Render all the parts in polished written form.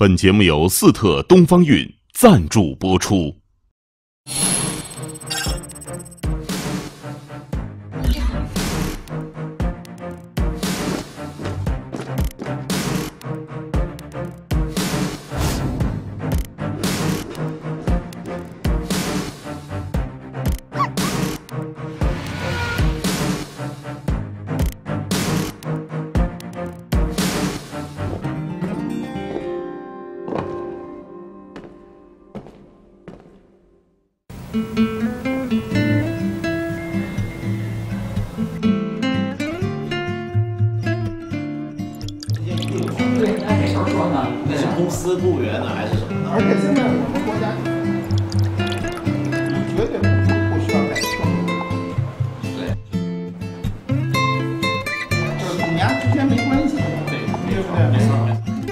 本节目由四特东方韵赞助播出。 公司雇员呢，还是什么呢？ 而且现在我们国家绝对不需要再称对，就是两家之间没关系，对不对？没错。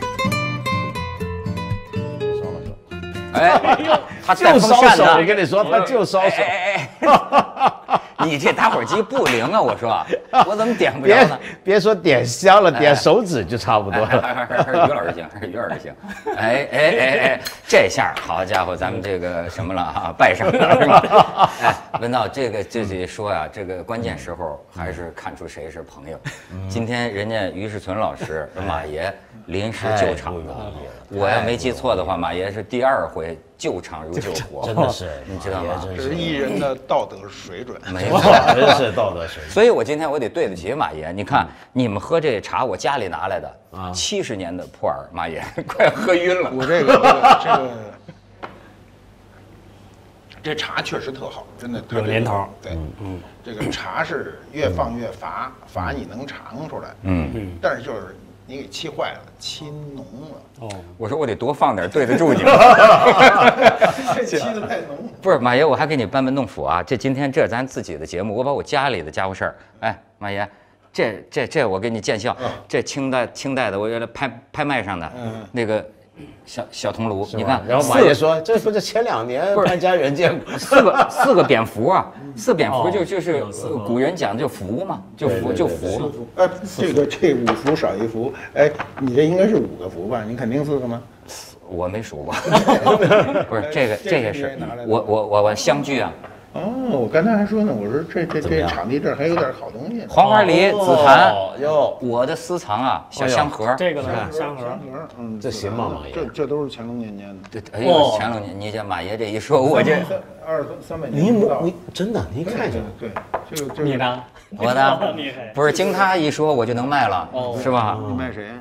哎，他带就烧手， 风扇的， 我跟你说，他就烧手。 你这打火机不灵啊！我说，我怎么点不着呢？ 别说点香了，点手指就差不多了。 还是于老师行，还是于老师行。哎，这下好家伙，咱们这个什么了啊，拜上了是吧？哎，文道，这个就得说呀，这个关键时候还是看出谁是朋友。今天人家于世存老师、马爷临时救场的，我要没记错的话，马爷是第2回救场如救火， 真的是， 你知道吗？ 这是艺人的道德水准。 没错， 真是道德水准。 所以我今天我得对得起马爷。你看，你们喝这茶，我家里拿来的70年的普洱，马爷快喝晕了。 我这茶确实特好，真的有年头。 对，这个茶是越放越乏，乏你能尝出来。但是就是你给沏坏了，沏浓了。 我说我得多放点，对得住你。 这沏的太浓了。 不是马爷，我还给你班门弄斧啊！这今天这是咱自己的节目，我把我家里的家伙事儿，哎，马爷，这我给你见笑，这清代的，我原来拍卖上的，那个小铜炉，你看。 然后马爷说，这不是前2年潘家园见过四个蝙蝠啊，四蝙蝠就是古人讲就福嘛，就福。 哎，这5福少1福，哎，你这应该是5个福吧？你肯定4个吗？ 我没数过，不是这个是我相聚啊。 哦，我刚才还说呢，我说这场地这儿还有点好东西。 黄花梨、紫檀， 哟， 我的私藏啊，小香盒。 这个呢，香盒， 这行吗，马爷？ 这都是乾隆年间的。 对，哎呦，乾隆年，你这马爷这一说，我这 200-300年不到。 你真的，您看见对，这个你呢？ 我呢？不是经他一说我就能卖了，是吧？ 你卖谁？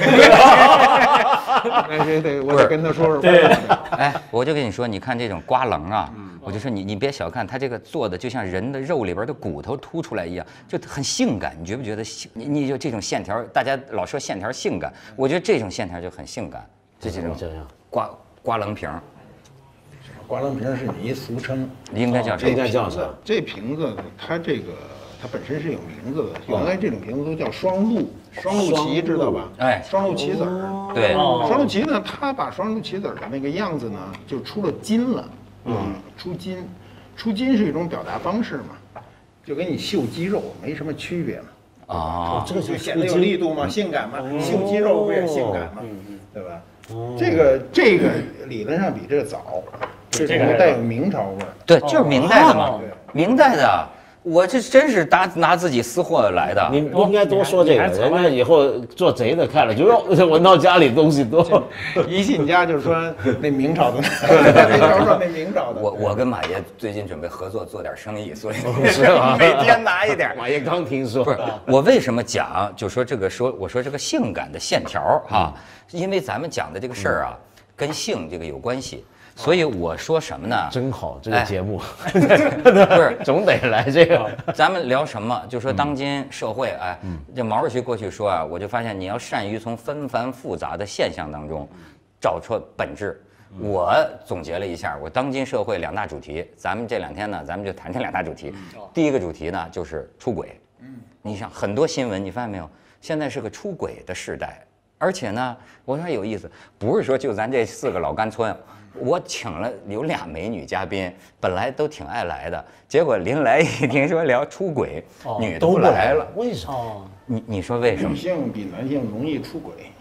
卖谁得我得跟他说说。 对， 哎，我就跟你说，你看这种刮棱啊，我就说你别小看它这个做的，就像人的肉里边的骨头凸出来一样，就很性感。你觉不觉得？你就这种线条，大家老说线条性感，我觉得这种线条就很性感。这种刮棱瓶。 刮棱瓶是你一俗称， 应该叫什么？ 应该叫啥？ 这瓶子它本身是有名字的，原来这种瓶子都叫双鹿旗，知道吧？ 哎， 双鹿棋子儿。 对， 双鹿旗呢，它把双鹿棋子儿的那个样子呢，就出了金了。出金是一种表达方式嘛，就跟你秀肌肉没什么区别嘛。这个就显得有力度嘛，性感嘛，秀肌肉不也性感嘛，对吧？这个理论上比这个早，这个带有明朝味儿。 对，就是明代的嘛，明代的。我这真是拿自己私货来的。 你不应该多说这个，人家以后做贼的看了就哟，闻到家里东西多。 一进家就说那明朝的，那明朝的。 我跟马爷最近准备合作做点生意，所以是吧？ 每天拿一点。 马爷刚听说， 不是我为什么讲，就说我说这个性感的线条哈，因为咱们讲的这个事儿啊，跟性这个有关系。所以我说什么呢？ 真好，这个节目不是总得来这个。 咱们聊什么？就说当今社会，哎，这毛主席过去说啊，我就发现你要善于从纷繁复杂的现象当中找出本质。我总结了一下，我当今社会2大主题，咱们这2天呢，咱们就谈这2大主题。第一个主题呢就是出轨。你想很多新闻，你发现没有？现在是个出轨的时代，而且呢，我说有意思，不是说就咱这4个老干村。我请了有2美女嘉宾，本来都挺爱来的，结果临来一听说聊出轨，女的不来了。 为啥？ 你说为什么？ 女性比男性容易出轨。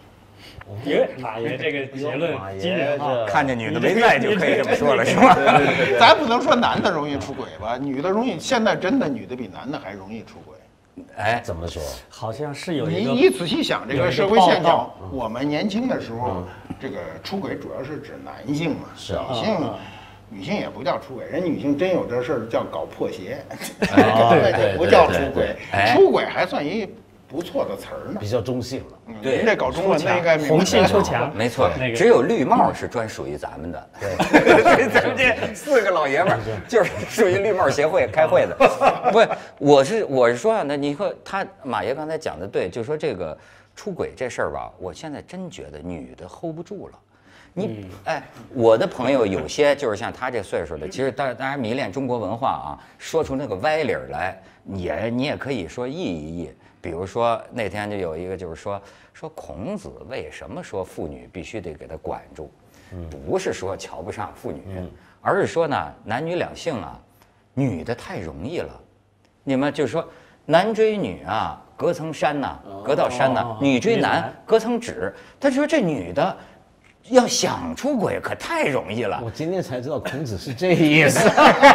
因为马爷这个结论惊人啊！ 看着女的没在就可以这么说了，是吧？ 咱不能说男的容易出轨吧，女的容易，现在真的女的比男的还容易出轨。 哎， 怎么说？ 好像是有一个你仔细想这个社会现象， 嗯我们年轻的时候，这个出轨主要是指男性嘛，女性。女性也不叫出轨，人女性真有这事儿叫搞破鞋， 对不叫出轨。 哎出轨还算一不错的词儿呢， 比较中性了。 对您这搞中文的应该明白红杏出墙， 没错， 那个只有绿帽是专属于咱们的。对，咱们这4个老爷们儿就是属于绿帽协会开会的。不是，我是说啊，那你说马爷刚才讲的对，就说这个出轨这事儿吧，我现在真觉得女的 hold 不住了。我的朋友有些就是像他这岁数的，其实当然迷恋中国文化啊，说出那个歪理儿来，你也可以说一议。比如说那天就有一个就是说孔子为什么说妇女必须得给他管住，不是说瞧不上妇女，而是说呢男女两性啊，女的太容易了，你们就是说男追女啊，隔层山呐，隔道山呐，女追男隔层纸。他说这女的要想出轨可太容易了。 我今天才知道孔子是这意思。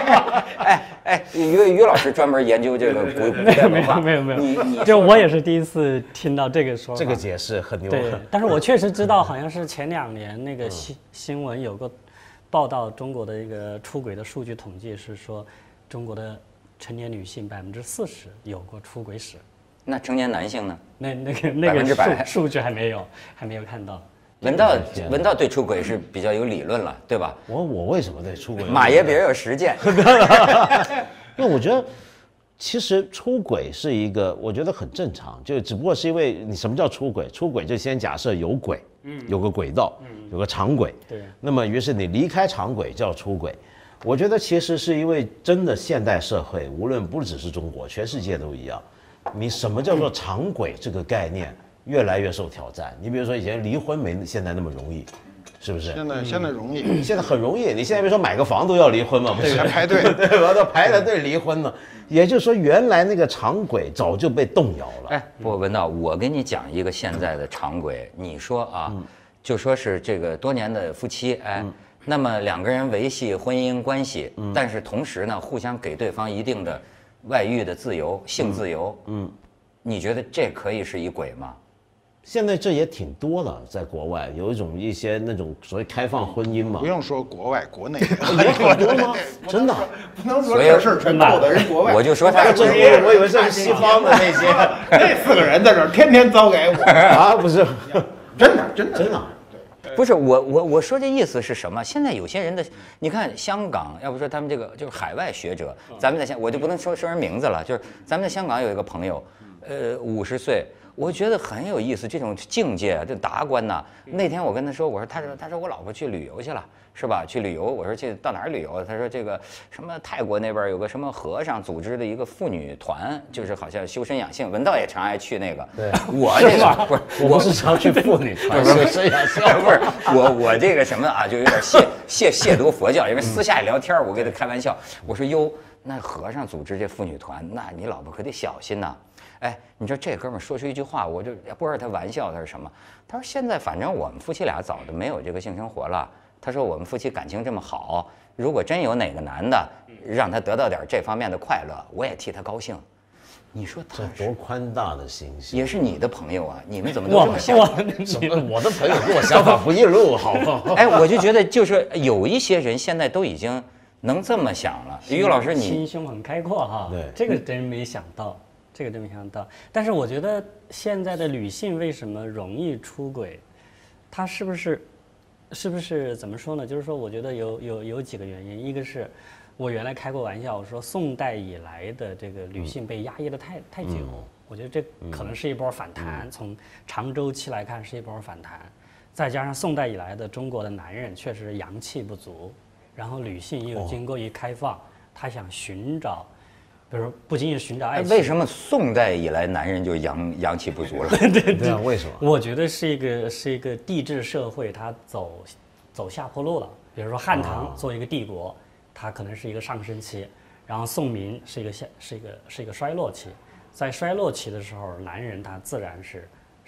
于老师专门研究这个古代文化。 没有，就我也是第一次听到这个说法。 这个解释很牛。 对，但是我确实知道，好像是前2年那个新闻有个报道，中国的一个出轨的数据统计是说，中国的成年女性40%有过出轨史。 那成年男性呢？ 那个数据还没有看到。 文道对出轨是比较有理论了，对吧？ 我为什么对出轨？ 马爷比较有实践。 因为我觉得，其实出轨是一个，我觉得很正常，就只不过是因为你什么叫出轨？出轨就先假设有轨，有个轨道，有个长轨， 对。 那么于是你离开长轨叫出轨。我觉得其实是因为真的现代社会，无论不只是中国，全世界都一样，你什么叫做长轨这个概念？越来越受挑战。你比如说以前离婚没现在那么容易，是不是？ 现在容易， 现在很容易。你现在比如说买个房都要离婚嘛，不是？ 还排队， 对吧？都排着队离婚呢。也就是说，原来那个长轨早就被动摇了。 哎，不，文道，我跟你讲一个现在的长轨。你说啊，就说是这个多年的夫妻，那么2个人维系婚姻关系，但是同时呢，互相给对方一定的外遇的自由、性自由，你觉得这可以是一轨吗？ 现在这也挺多的，在国外有一些那种所谓开放婚姻嘛。 不用说国外，国内也很多吗？真的， 不能说这事儿全扣的人国外。 我就说他我以为这是西方的那些， 那4个人在这儿天天遭给我啊，不是， 真的。 不是我说这意思是什么？现在有些人的，你看香港，要不说他们这个就是海外学者，咱们在我就不能说人名字了，就是咱们在香港有一个朋友，50岁。我觉得很有意思，这种境界，这达观呐。那天我跟他说，我说他说我老婆去旅游去了，是吧？去旅游，我说去到哪儿旅游？他说这个什么泰国那边有个什么和尚组织的一个妇女团，就是好像修身养性。文道也常爱去那个。 对， 我这个不是， 我不是常去妇女团修身养性， 不是我这个什么啊，就有点亵渎佛教，因为私下里聊天，我跟他开玩笑，我说哟，那和尚组织这妇女团，那你老婆可得小心呐。哎，你知道这哥们儿说出一句话，我就不知道他玩笑他是什么。他说现在反正我们夫妻俩早就没有这个性生活了。他说我们夫妻感情这么好，如果真有哪个男的让他得到点这方面的快乐，我也替他高兴。你说他这多宽大的心性， 也是你的朋友啊，你们怎么都这么想？ 我的朋友跟我想法不一路，好不好？ 哎，我就觉得就是有一些人现在都已经能这么想了。于老师，你心胸很开阔哈，对，这个真没想到。这个真没想到，但是我觉得现在的女性为什么容易出轨，她是不是怎么说呢？就是说，我觉得有几个原因，一个是我原来开过玩笑，我说宋代以来的这个女性被压抑的太久，我觉得这可能是一波反弹，从长周期来看是一波反弹，再加上宋代以来的中国的男人确实阳气不足，然后女性又经过一开放，她想寻找。比如不仅仅寻找爱情， 为什么宋代以来男人就阳气不足了？ 对啊，为什么？ 我觉得是一个帝制社会，它走下坡路了。比如说汉唐作为一个帝国，它可能是一个上升期，然后宋明是一个衰落期。在衰落期的时候，男人他自然是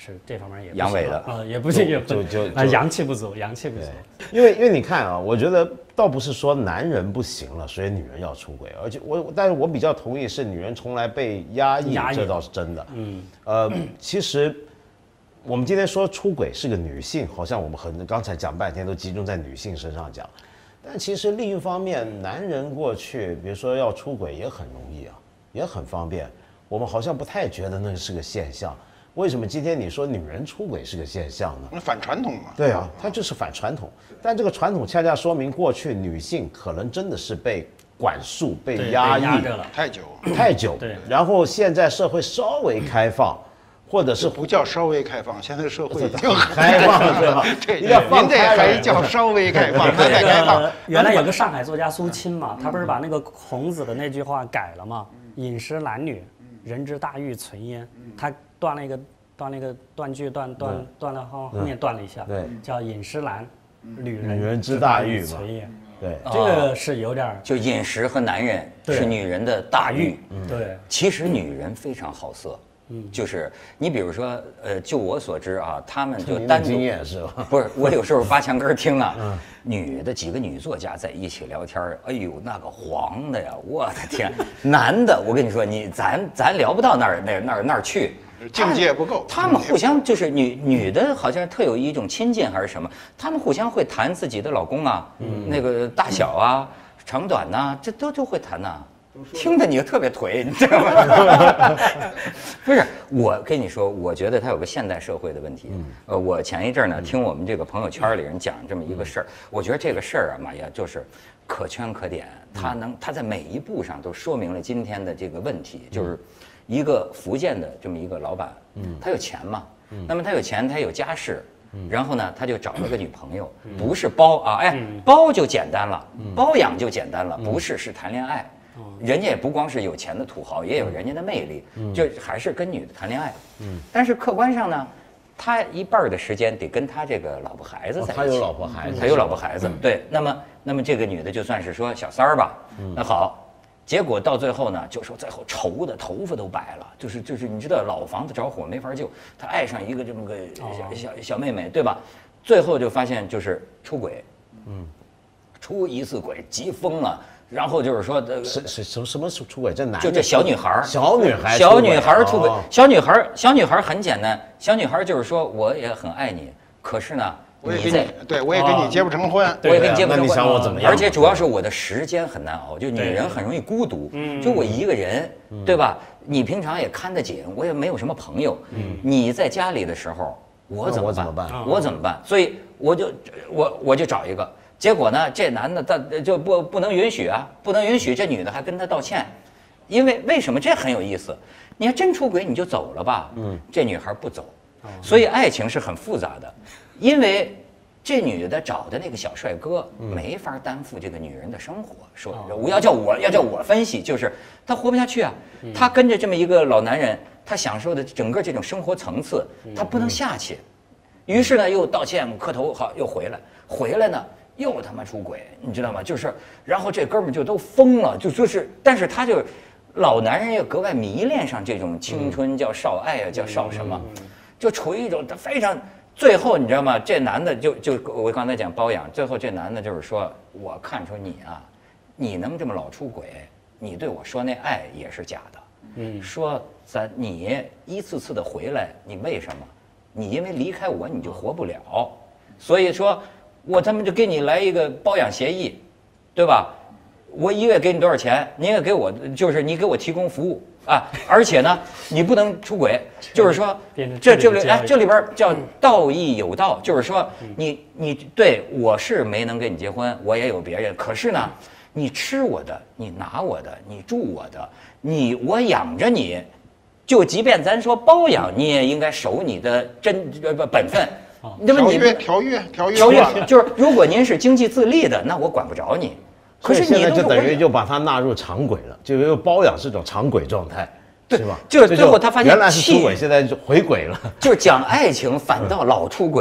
是这方面也阳痿的也不行，也不阳气不足，阳气不足。 因为你看啊，我觉得倒不是说男人不行了，所以女人要出轨，而且但是我比较同意是女人从来被压抑，这倒是真的。其实我们今天说出轨是个女性，好像我们刚才讲半天都集中在女性身上讲，但其实另一方面，男人过去比如说要出轨也很容易啊，也很方便，我们好像不太觉得那是个现象。为什么今天你说女人出轨是个现象呢？ 那反传统嘛。 对啊，它就是反传统。但这个传统恰恰说明，过去女性可能真的是被管束、被压抑着了太久。 对。 然后现在社会稍微开放，或者是不叫稍微开放，现在社会已经开放，对吧？ 对，您这还叫稍微开放，还在开放。 原来有个上海作家苏青嘛，他不是把那个孔子的那句话改了嘛？饮食男女，人之大欲存焉。他断了一个断句，断了后面断了一下， 对， 叫饮食男，女人之大欲嘛， 存焉。 对， 这个是有点就饮食和男人是女人的大欲。 对， 其实女人非常好色。就是你比如说，就我所知啊，他们就单独经验是吧？ 不是，我有时候扒墙根听啊，几个女作家在一起聊天，哎呦，那个黄的呀，我的天！男的，我跟你说，咱聊不到那儿去， 境界不够。 他们互相就是女的，好像特有一种亲近还是什么，他们互相会谈自己的老公啊，那个大小啊、长短呐，这都会谈呐。听着你就特别颓，你知道吗？不是，我跟你说，我觉得它有个现代社会的问题。我前一阵呢听我们这个朋友圈里人讲这么一个事儿，我觉得这个事儿啊，马爷就是可圈可点，他在每一步上都说明了今天的这个问题，就是一个福建的这么一个老板，他有钱嘛，那么他有钱，他有家世。然后呢，他就找了个女朋友，不是包啊，包就简单了，包养就简单了，不是谈恋爱。人家也不光是有钱的土豪，也有人家的魅力，就还是跟女的谈恋爱。但是客观上呢，他一半的时间得跟他这个老婆孩子在一起。 他有老婆孩子， 他有老婆孩子。对，那么这个女的就算是说小三儿吧。那好，结果到最后呢，就说最后愁的头发都白了，就是你知道老房子着火没法救，他爱上一个这么个小妹妹，对吧？最后就发现就是出轨，出一次轨急疯了。然后就是说， 什么出轨？这男就这小女孩儿， 小女孩出轨，小女孩很简单，小女孩就是说我也很爱你，可是呢， 我也跟你结不成婚， 我也跟你结不成婚。 那你想我怎么样？ 而且主要是我的时间很难熬，就女人很容易孤独，就我一个人，对吧？你平常也看得紧，我也没有什么朋友，你在家里的时候，我怎么办？所以我就找一个。结果呢，这男的他就不能允许啊，不能允许这女的还跟他道歉，因为什么？这很有意思。你要真出轨你就走了吧，这女孩不走，所以爱情是很复杂的，因为这女的找的那个小帅哥没法担负这个女人的生活。说要叫我分析，就是他活不下去啊，他跟着这么一个老男人，他享受的整个这种生活层次，他不能下去，于是呢又道歉磕头，好又回来呢。又他妈出轨，你知道吗？就是，然后这哥们就都疯了，就是，但是他就，老男人也格外迷恋上这种青春，叫少爱啊，叫少什么，就处于一种他非常，最后你知道吗？这男的就我刚才讲包养，最后这男的就是说，我看出你啊，你能这么老出轨，你对我说那爱也是假的，说你一次次的回来，你为什么？你因为离开我你就活不了，所以说。我他妈就给你来一个包养协议，对吧？我一个月给你多少钱，你也给我，就是你给我提供服务啊，而且呢，你不能出轨，就是说，这里边叫道义有道，就是说，你对我是没能跟你结婚，我也有别人，可是呢，你吃我的，你拿我的，你住我的，我养着你，就即便咱说包养，你也应该守你的本分。那么你条约就是，如果您是经济自立的，那我管不着你。可是现在就等于就把他纳入常轨了，就因为包养是种常轨状态， 对吧？ 就是最后他发现原来是出轨，现在就回轨了。 就是讲爱情，反倒老出轨，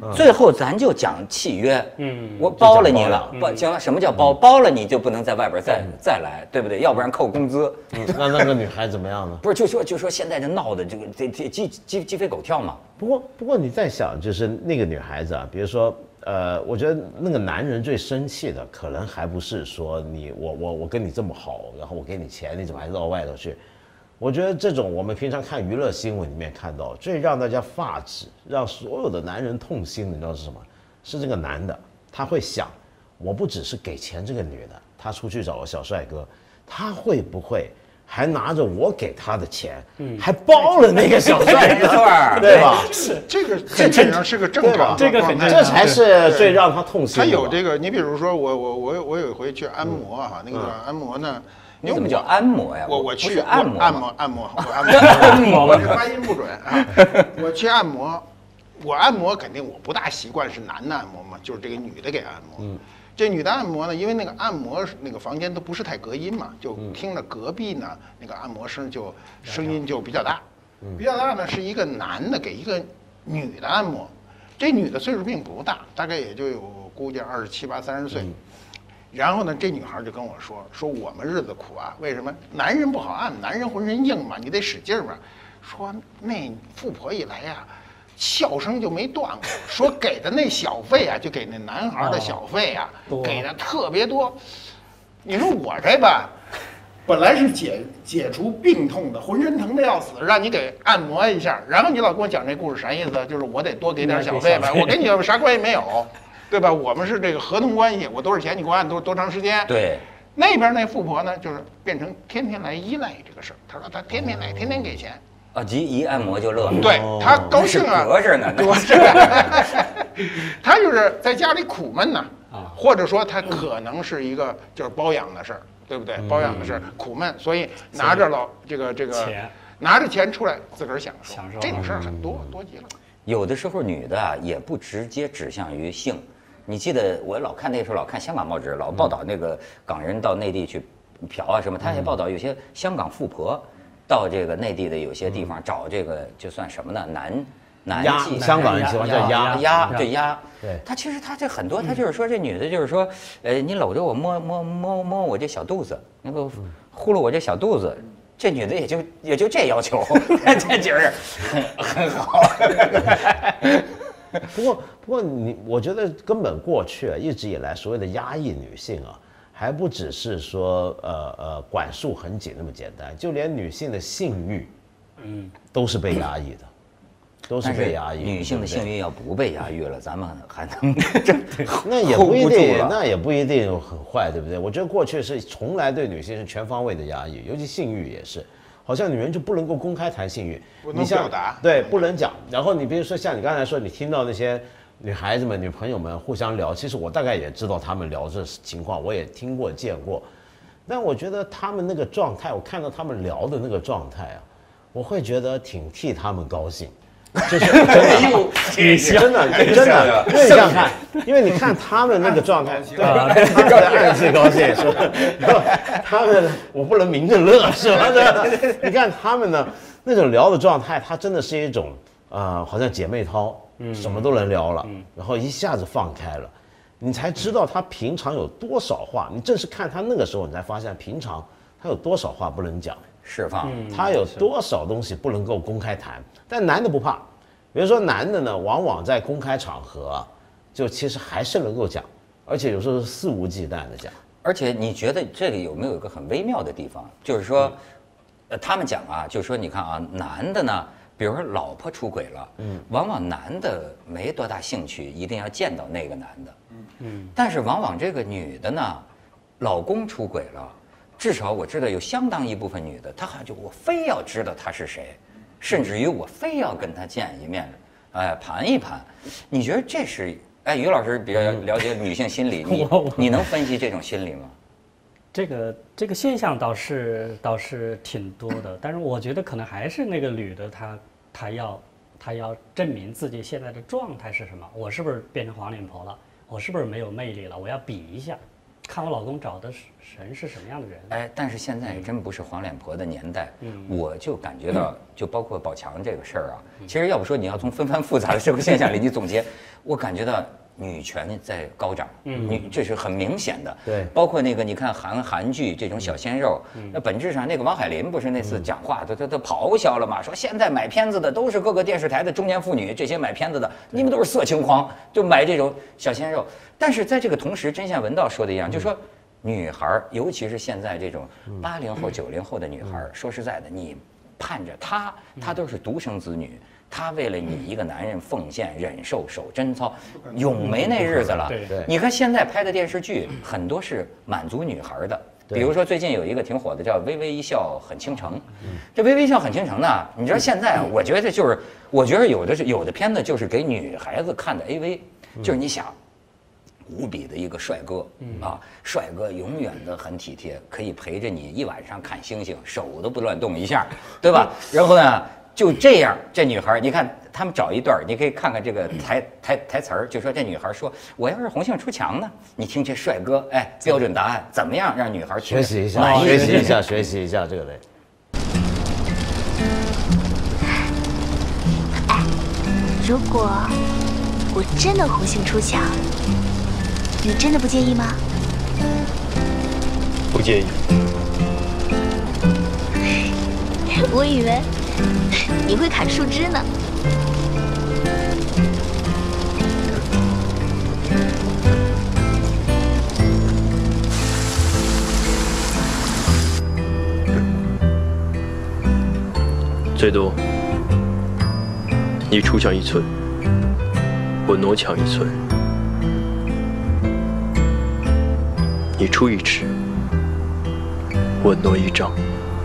最后咱就讲契约，我包了你了，行，什么叫包？包了你就不能在外边再来，对不对？要不然扣工资。 那个女孩怎么样呢？ 不是，就说现在这闹的这个鸡飞狗跳嘛。 不过你在想，就是那个女孩子啊，比如说。我觉得那个男人最生气的，可能还不是说我跟你这么好，然后我给你钱，你怎么还绕外头去？我觉得这种我们平常看娱乐新闻里面看到，最让大家发指，让所有的男人痛心的，你知道是什么？是这个男的，他会想，我不只是给钱这个女的，他出去找个小帅哥，他会不会还拿着我给他的钱，还包了那个小帅哥，对吧？ 是这个基本上是个正常这个很正常， 这才是最让他痛心的。 他有这个，你比如说我有一回去按摩哈，那个按摩呢， 你怎么叫按摩呀？ 我去按摩， 我这发音不准啊。我去按摩，我按摩肯定我不大习惯是男的按摩嘛，就是这个女的给按摩。这女的按摩呢，因为那个按摩那个房间都不是太隔音嘛，就听着隔壁呢那个按摩声音就比较大，比较大呢是一个男的给一个女的按摩，这女的岁数并不大，大概也就有估计27、8、30岁。然后呢，这女孩就跟我说我们日子苦啊，为什么？男人不好按，男人浑身硬嘛，你得使劲嘛。说那富婆一来呀，笑声就没断过，说给的那小费啊，就给那男孩的小费啊，给的特别多。你说我这吧，本来是解除病痛的，浑身疼的要死，让你给按摩一下，然后你老跟我讲这故事啥意思？就是我得多给点小费吧？我跟你啥关系没有，对吧？我们是这个合同关系，我多少钱你给我按多长时间？ 对。 那边那富婆呢，就是变成天天来依赖这个事儿。她说她天天来，天天给钱。 啊，一按摩就乐， 对他高兴啊， 隔着呢， 他就是在家里苦闷呢，或者说他可能是一个就是包养的事儿，对不对？包养的事儿苦闷，所以拿着这个钱， 拿着钱出来自个儿享受，这种事儿很多极了。 有的时候女的啊也不直接指向于性，你记得我那时候老看香港报纸，老报道那个港人到内地去嫖啊什么，他也报道有些香港富婆。到这个内地的有些地方找这个就算什么呢？男妓， 香港人喜欢叫鸭，对鸭。 对， 他其实他这很多，他就是说这女的就是说，你搂着我摸我这小肚子，那个呼噜我这小肚子，这女的也就这要求，这觉着很好。 不过我觉得根本过去啊，一直以来所谓的压抑女性啊。还不只是说管束很紧那么简单，就连女性的性欲，都是被压抑的，都是被压抑。 女性的性欲要不被压抑了，咱们还能那也不一定，那也不一定很坏，对不对？我觉得过去是从来对女性是全方位的压抑，尤其性欲也是，好像女人就不能够公开谈性欲， 不能表达， 对，不能讲。然后你比如说像你刚才说，你听到那些。女孩子们、女朋友们互相聊，其实我大概也知道她们聊这情况，我也听过、见过。但我觉得她们那个状态，我看到她们聊的那个状态啊，我会觉得挺替她们高兴。就是真的，因为你想想看，因为你看她们那个状态，对吧？她们暗自高兴是吧？她们我不能明着乐是吧？你看她们呢那种聊的状态，它真的是一种好像姐妹淘。什么都能聊了，然后一下子放开了，你才知道他平常有多少话。你正是看他那个时候，你才发现平常他有多少话不能讲， 释放， 他有多少东西不能够公开谈。但男的不怕，比如说男的呢，往往在公开场合，就其实还是能够讲，而且有时候是肆无忌惮的讲。 而且你觉得这里有没有一个很微妙的地方？就是说，他们讲啊，就是说你看啊，男的呢。比如说老婆出轨了，往往男的没多大兴趣，一定要见到那个男的，但是往往这个女的呢，老公出轨了，至少我知道有相当一部分女的，她好像就我非要知道他是谁，甚至于我非要跟他见一面，盘一盘。你觉得这是？于老师比较了解女性心理，你能分析这种心理吗？ 这个现象倒是挺多的，但是我觉得可能还是那个女的她要证明自己现在的状态是什么，我是不是变成黄脸婆了，我是不是没有魅力了，我要比一下， 看我老公找的神是什么样的人。 哎，但是现在也真不是黄脸婆的年代，我就感觉到，就包括宝强这个事儿啊，其实要不说你要从纷繁复杂的社会现象里你总结，我感觉到女权在高涨，这是很明显的。 对， 包括那个你看韩剧这种小鲜肉，那本质上那个王海林不是那次讲话，他咆哮了嘛，说现在买片子的都是各个电视台的中年妇女，这些买片子的你们都是色情狂，就买这种小鲜肉。但是在这个同时，真像文道说的一样，就说女孩，尤其是现在这种80后、90后的女孩，说实在的，你盼着她都是独生子女。她为了你一个男人奉献、忍受、守贞操，永没那日子了。 对， 你看现在拍的电视剧很多是满足女孩的，比如说最近有一个挺火的叫《微微一笑很倾城》。这《微微一笑很倾城》呢，你知道现在啊，我觉得有的片子就是给女孩子看的 AV，就是你想。无比的一个帅哥啊，帅哥永远的很体贴，可以陪着你一晚上看星星，手都不乱动一下，对吧？然后呢，就这样，这女孩，你看他们找一段，你可以看看这个台词儿，就说这女孩说：“我要是红杏出墙呢？”你听这帅哥，哎，标准答案怎么样？让女孩学习一下，学习一下这个得。 哎，如果我真的红杏出墙。你真的不介意吗？ 不介意。 我以为你会砍树枝呢。 最多，你出墙1寸，我挪墙1寸。你出1尺，我挪1丈。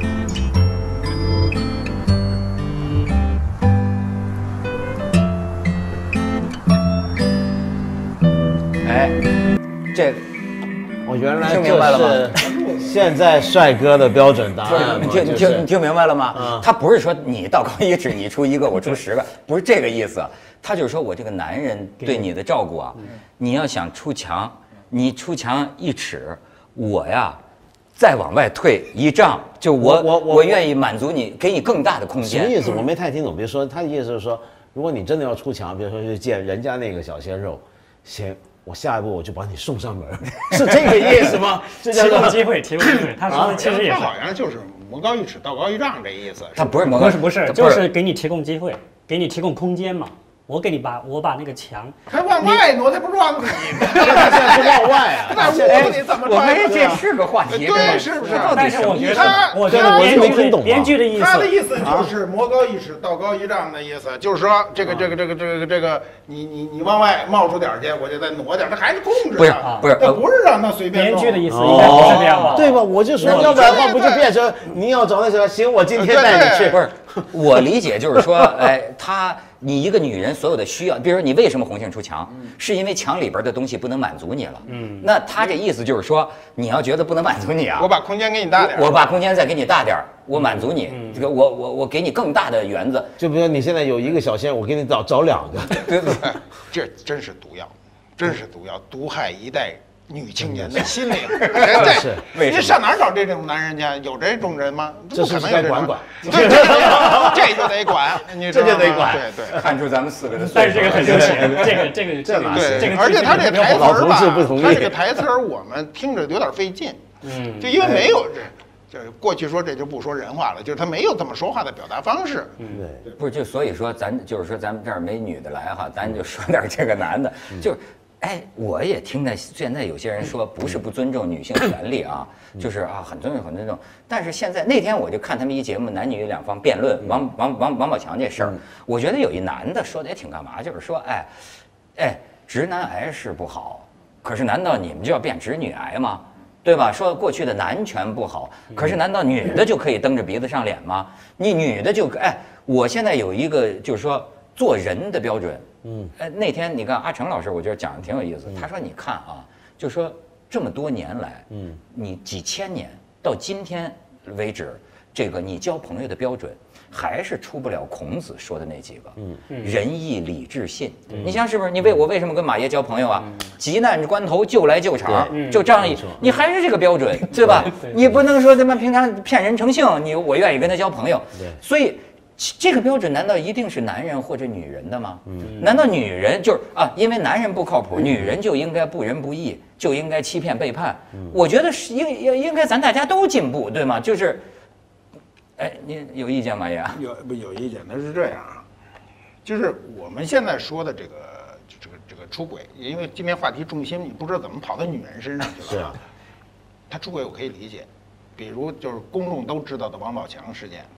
哎，这我原来听明白了吗？ 现在帅哥的标准答案。 你听明白了吗？他不是说你道高1尺，你出1个，我出10个，不是这个意思。他就是说我这个男人对你的照顾啊，你要想出墙。你出墙1尺，我呀，再往外退1丈，就我愿意满足你，给你更大的空间。 什么意思？我没太听懂。比如说，他的意思是说，如果你真的要出墙，比如说去见人家那个小鲜肉，行，我下一步我就把你送上门，是这个意思吗？ 提供机会，提供机会。他说的其实也好像就是魔高1尺，道高1丈这意思。 他不是魔高， 不是，就是给你提供机会，给你提供空间嘛。我把那个墙还往外挪，他不是往里， 现在是往外啊！ 那屋里怎么穿？ 这是个话题， 对，是不是？ 但是我觉得编剧的意思， 他的意思就是魔高1尺，道高1丈的意思，就是说这个，你往外冒出点去，我就再挪点，他还是控制的， 不是， 他不是让他随便。 编剧的意思应该不是这样吧？ 对吧？我就说，要不然的话不就变成你要找那什么？行，我今天带你去。 不是，我理解就是说，哎，你一个女人所有的需要，比如说你为什么红杏出墙，是因为墙里边的东西不能满足你了。那他这意思就是说，你要觉得不能满足你啊， 我把空间给你大点， 我把空间再给你大点，我满足你。这个我给你更大的园子。 就比如说你现在有1个小鲜，我给你找2个。 对， 这真是毒药，真是毒药，毒害一代女青年的心灵。这你上哪儿找这种男人去？有这种人吗？ 这是该管管， 这就得管， 这就得管。 对， 看出咱们4个的。 但是这个很流行，这个对，而且他这台词儿吧，他这个台词儿我们听着有点费劲。就因为没有这过去说这就不说人话了，就是他没有这么说话的表达方式。 对， 不是就所以说咱们这儿没女的来哈，咱就说点这个男的，就是。哎，我也听到现在有些人说不是不尊重女性权利啊，就是啊很尊重，但是现在那天我就看他们一节目，男女两方辩论王宝强这事儿，我觉得有一男的说的也挺干嘛，就是说直男癌是不好，可是难道你们就要变直女癌吗？对吧？说过去的男权不好，可是难道女的就可以蹬着鼻子上脸吗？你女的就我现在有一个就是说做人的标准。那天你看阿成老师，我觉得讲的挺有意思。他说：“你看啊，就说这么多年来，你几千年到今天为止，这个你交朋友的标准还是出不了孔子说的那几个，仁义礼智信。你想是不是？我为什么跟马爷交朋友啊？急难关头就来救场，就仗义，你还是这个标准，对吧？你不能说他妈平常骗人成性，我愿意跟他交朋友。所以这个标准难道一定是男人或者女人的吗？难道女人就是因为男人不靠谱，女人就应该不仁不义，就应该欺骗背叛？我觉得是应该咱大家都进步，对吗？就是。哎，您有意见吗？也有意见？那是这样啊，就是我们现在说的这个出轨，因为今天话题重心你不知道怎么跑到女人身上去了。是，他出轨我可以理解，比如就是公众都知道的王宝强事件。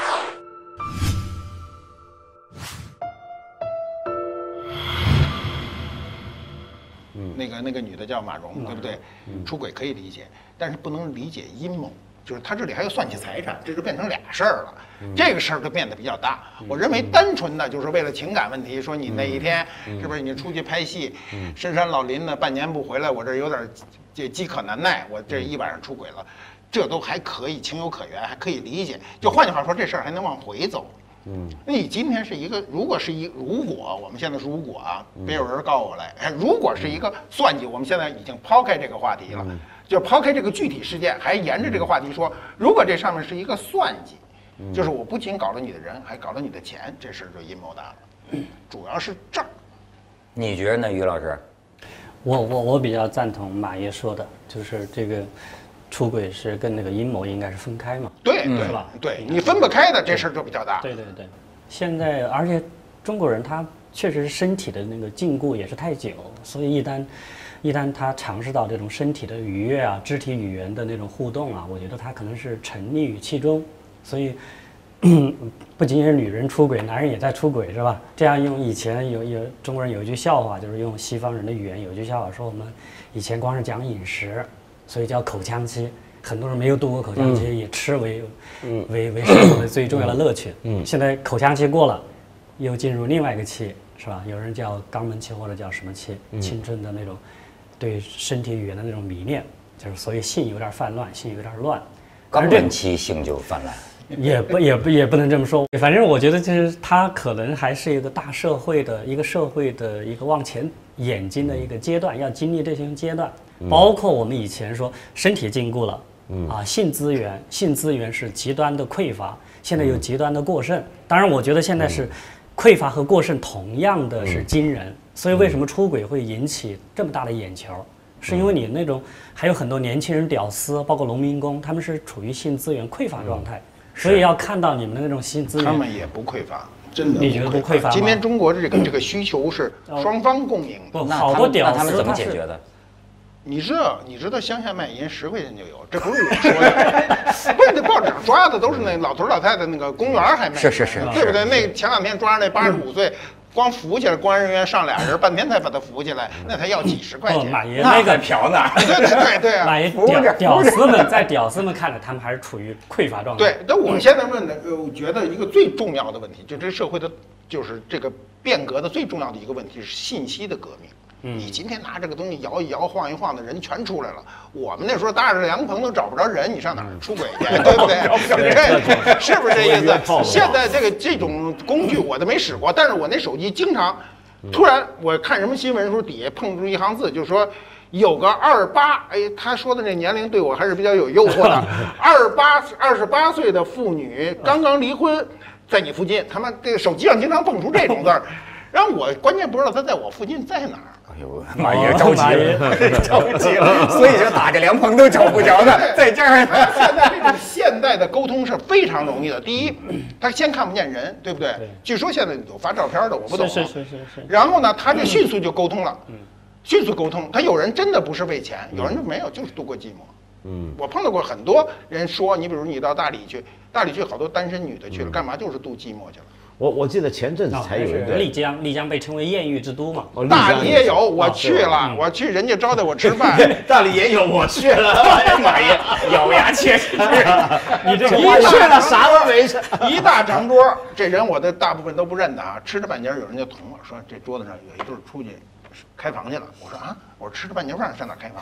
那个女的叫马蓉，对不对？出轨可以理解，但是不能理解阴谋。就是他这里还要算计财产，这就变成俩事儿了。这个事儿就变得比较大。我认为单纯的就是为了情感问题，说你那一天是不是你出去拍戏，深山老林的半年不回来，我这有点饥渴难耐，我这一晚上出轨了，这都还可以，情有可原，还可以理解。就换句话说，这事儿还能往回走。那你今天是一个，如果我们现在是如果啊，别有人告我来，如果是一个算计，我们现在已经抛开这个话题了。就抛开这个具体事件，还沿着这个话题说，如果这上面是一个算计，就是我不仅搞了你的人，还搞了你的钱，这事儿就阴谋大了。主要是这儿。 你觉得呢，于老师？ 我比较赞同马爷说的，就是这个出轨是跟那个阴谋应该是分开嘛。 对，是吧？对，你分不开的这事儿就比较大。 对。现在而且中国人他确实身体的那个禁锢也是太久，所以一旦他尝试到这种身体的愉悦啊、肢体语言的那种互动啊，我觉得他可能是沉溺于其中。所以，不仅仅是女人出轨，男人也在出轨，是吧？这样用以前有中国人有一句笑话，就是用西方人的语言有一句笑话说，我们以前光是讲饮食，所以叫口腔期。很多人没有度过口腔期，以吃为生活的最重要的乐趣。现在口腔期过了，又进入另外一个期，是吧？有人叫肛门期或者叫什么期？青春的那种。对身体语言的那种迷恋，就是所以性有点泛滥，性有点乱。 肛门期性就泛滥， 也不能这么说。反正我觉得就是它可能还是一个大社会的一个往前演进的一个阶段，要经历这些阶段。包括我们以前说身体禁锢了，性资源是极端的匮乏，现在有极端的过剩。当然，我觉得现在是匮乏和过剩同样的是惊人。所以为什么出轨会引起这么大的眼球？是因为你那种还有很多年轻人屌丝，包括农民工，他们是处于性资源匮乏状态，所以要看到你们的那种性资源。 他们也不匮乏，真的。 你觉得不匮乏吗？ 今天中国的这个需求是双方共赢的。 好多屌丝他们怎么解决的？ 你知道乡下卖淫10块钱就有，这不是我说的，不是那报纸上抓的都是那老头老太太那个公园还卖， 是， 对不对？那前2天抓那85岁。光扶起来，公安人员上俩人，半天才把他扶起来，那才要几10块钱。 马爷那个嫖呢？ 对啊！ 马爷屌丝们看着他们还是处于匮乏状态。 对，但我现在问的，我觉得一个最重要的问题，就这社会的，就是这个变革的最重要的一个问题是信息的革命。你今天拿这个东西摇一摇、晃一晃的人全出来了。我们那时候搭着凉棚都找不着人，你上哪儿出轨去？对不对？是不是这意思？现在这种工具我都没使过，但是我那手机经常，突然我看什么新闻的时候，底下碰出一行字，就说有个28，哎，他说的这年龄对我还是比较有诱惑的。28岁的妇女刚刚离婚，在你附近，他妈这个手机上经常蹦出这种字儿，然后我关键不知道他在我附近在哪儿。 哎呦，马爷着急了，所以就打着凉棚都找不着呢，在这儿呢。 现在这种现代的沟通是非常容易的。第一，他先看不见人，对不对？据说现在有发照片的，我不懂。 是。 然后呢，他就迅速就沟通了，迅速沟通。他有人真的不是为钱，有人就没有，就是度过寂寞。我碰到过很多人说，你比如你到大理去好多单身女的去了，干嘛？就是度寂寞去了。 我记得前阵子才有一个丽江被称为艳遇之都嘛。 大理也有，我去了，我去人家招待我吃饭。 大理也有，我去了。 马爷咬牙切齿， 你这一去了啥都没事。 一大长桌，这人我的大部分都不认得啊。吃着半截，有人就捅我说这桌子上有一对出去开房去了。我说啊，我说吃着半截饭上哪开房？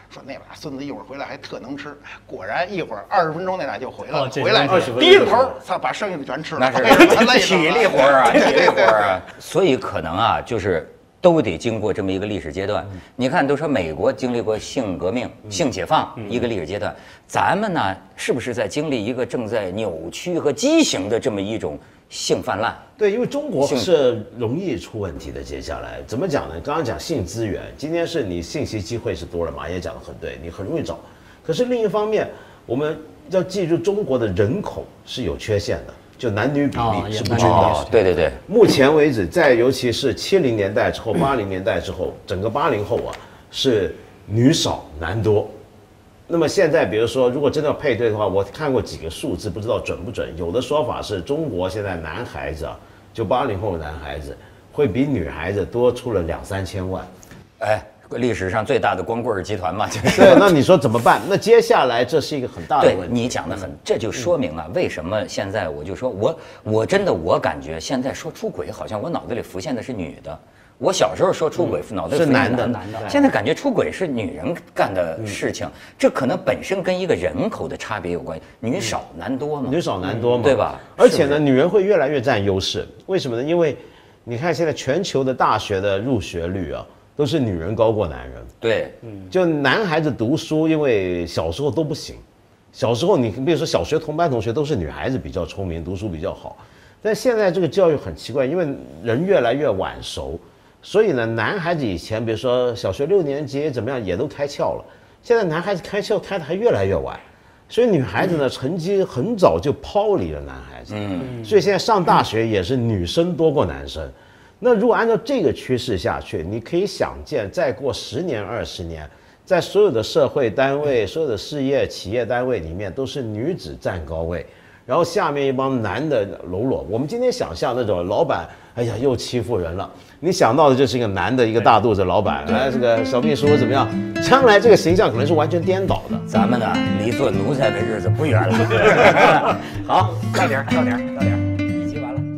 说那俩孙子一会儿回来还特能吃。果然一会儿20分钟那俩就回来了， 这回来 20分钟低着头，他把剩下的全吃了。 那是体力活啊，体力活啊。所以可能啊，就是都得经过这么一个历史阶段。你看，都说美国经历过性革命、性解放一个历史阶段，咱们呢是不是在经历一个正在扭曲和畸形的这么一种性泛滥？ 对，因为中国是容易出问题的。接下来怎么讲呢？刚刚讲性资源，今天是你信息机会是多了，马也讲得很对，你很容易找。可是另一方面，我们要记住中国的人口是有缺陷的，就男女比例是不均的。 对对对， 目前为止，尤其是70年代之后、80年代之后，整个80后啊是女少男多。那么现在，比如说，如果真的要配对的话，我看过几个数字，不知道准不准。有的说法是中国现在男孩子啊，就80后的男孩子，会比女孩子多出了2、3千万。 哎，历史上最大的光棍集团嘛，就是。 对，那你说怎么办？那接下来这是一个很大的问题。 对，你讲的很，这就说明啊，为什么现在我就说我真的我感觉现在说出轨，好像我脑子里浮现的是女的。我小时候说出轨，脑袋是男的，现在感觉出轨是女人干的事情，这可能本身跟一个人口的差别有关，女少男多嘛， 女少男多嘛， 对吧？ 而且呢，女人会越来越占优势，为什么呢？因为你看现在全球的大学的入学率啊，都是女人高过男人。 对， 就男孩子读书，因为小时候都不行，小时候你比如说小学同班同学都是女孩子比较聪明，读书比较好，但现在这个教育很奇怪，因为人越来越晚熟。所以呢，男孩子以前比如说小学6年级怎么样也都开窍了，现在男孩子开窍开的还越来越晚，所以女孩子呢成绩很早就抛离了男孩子，所以现在上大学也是女生多过男生。那如果按照这个趋势下去，你可以想见，再过10年、20年，在所有的社会单位、所有的事业企业单位里面，都是女子占高位。然后下面一帮男的喽啰。我们今天想象那种老板，哎呀又欺负人了，你想到的就是一个男的，一个大肚子老板，哎这个小秘书怎么样？将来这个形象可能是完全颠倒的。 咱们呢离做奴才的日子不远了。好，到点，一集完了。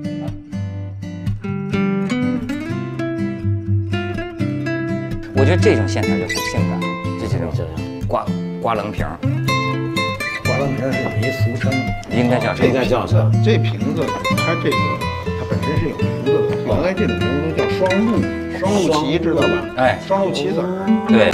我觉得这种线条就很性感，这种刮棱瓶。 刮棱瓶是一俗称， 应该叫什么？ 应该叫什么？ 这瓶子它本身是有名字的，原来这种瓶子都叫双陆棋，知道吧？ 哎， 双陆棋子儿。 对。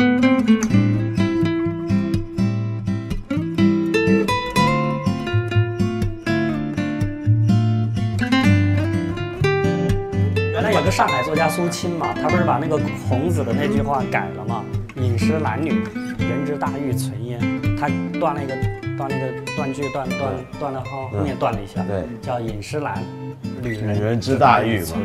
原来有个上海作家苏青嘛，他不是把那个孔子的那句话改了嘛？饮食男女，人之大欲存焉。他断了断句，断了后面断了一下， 对， 叫饮食男，女人之大欲嘛。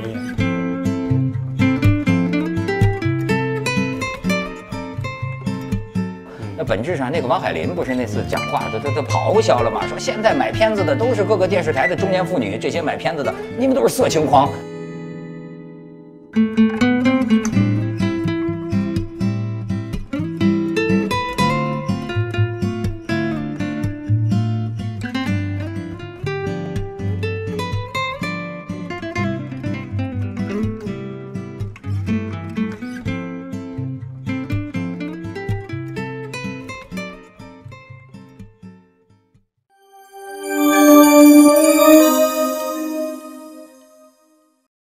那本质上，那个王海林不是那次讲话，他咆哮了嘛，说现在买片子的都是各个电视台的中年妇女，这些买片子的，你们都是色情狂。